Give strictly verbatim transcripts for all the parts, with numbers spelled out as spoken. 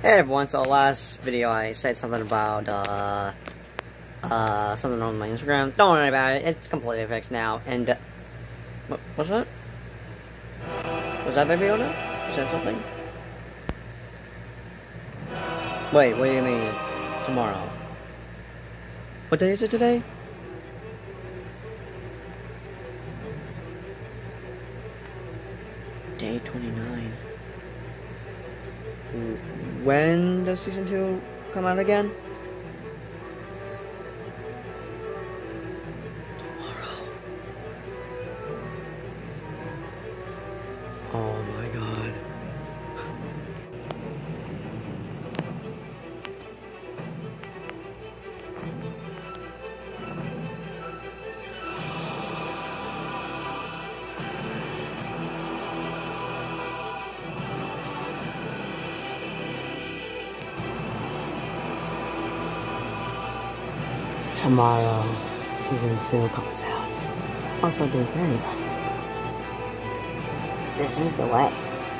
Hey everyone, so last video I said something about, uh, uh, something on my Instagram. Don't worry about it, it's completely fixed now, and, uh, what, what's that? Was that Baby Yoda? You said something? Wait, what do you mean it's tomorrow? What day is it today? Day twenty-nine. When does season two come out again? Tomorrow. Oh my god. Tomorrow, season two comes out. Also, do for anybody. This is the way.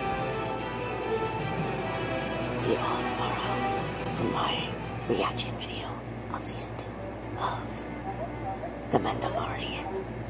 See you all tomorrow for my reaction video of season two of The Mandalorian.